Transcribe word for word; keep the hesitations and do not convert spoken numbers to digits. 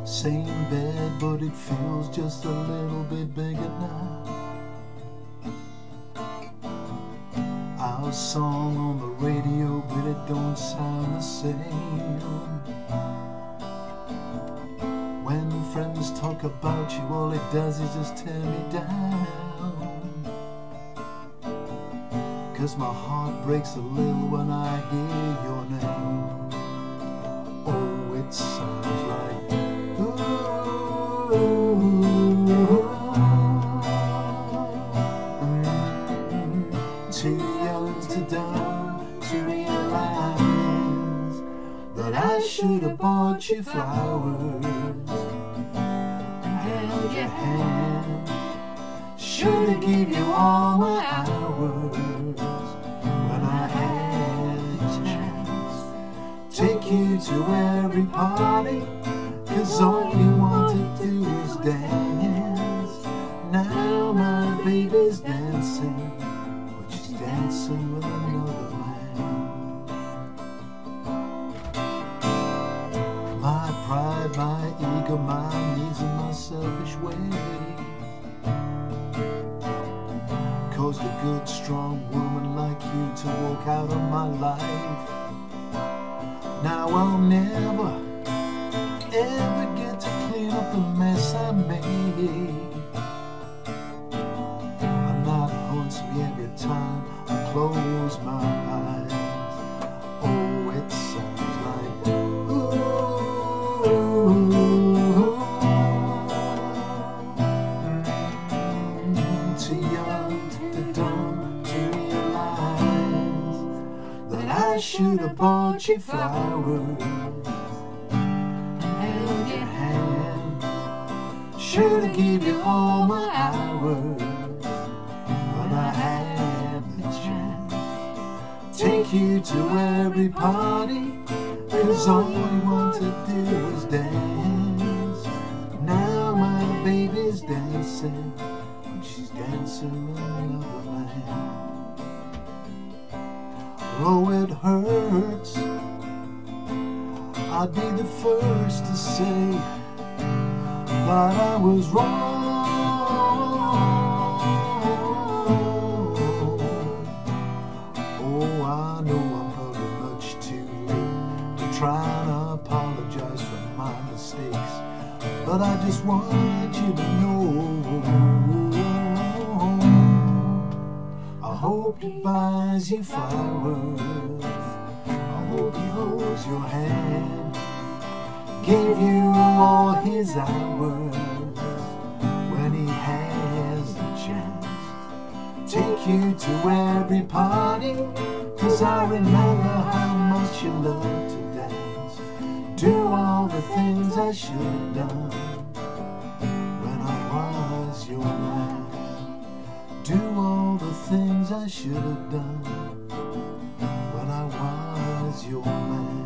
Same bed, but it feels just a little bit bigger now. Our song on the radio, but it don't sound the same. When friends talk about you, all it does is just tear me down. 'Cause my heart breaks a little when I hear your name. Oh, it sounds like ooh, mm, too young to dumb to realize that I should have bought you flowers, held your hand, should have give you all my hours when I had a chance. Take you to every party, 'cause all you want to do is dance. Now my baby's dancing, but she's dancing with another man. My pride, my ego, my needs and my selfish ways caused a good, strong woman like you to walk out of my life. Now I'll never, ever get to clean up the mess I made. A night haunts me every time I close my eyes. Oh, it sounds like ooh, mm, too young to dumb to realize that I should have bought you flowers, held your hand, should have give you all my hours when I had the chance. Take you to every party, 'cause all you want to do is dance. Now my baby's dancing, and she's dancing with another man. Oh, it hurts, I'd be the first to say that I was wrong. Oh, I know I'm probably much too late to try and apologize for my mistakes, but I just want you to know I hope he buys you flowers, I hope he holds your hand, gave you all his hours when he has the chance. Take you to every party, 'cause I remember how much you loved to dance. Do all the things I should have done when I was your man. Do all the things I should have done when I was your man.